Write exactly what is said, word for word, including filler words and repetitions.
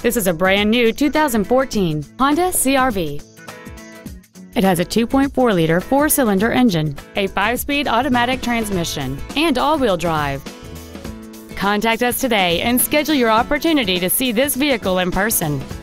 This is a brand new two thousand fourteen Honda C R V. It has a two point four liter four-cylinder engine, a five-speed automatic transmission, and all-wheel drive. Contact us today and schedule your opportunity to see this vehicle in person.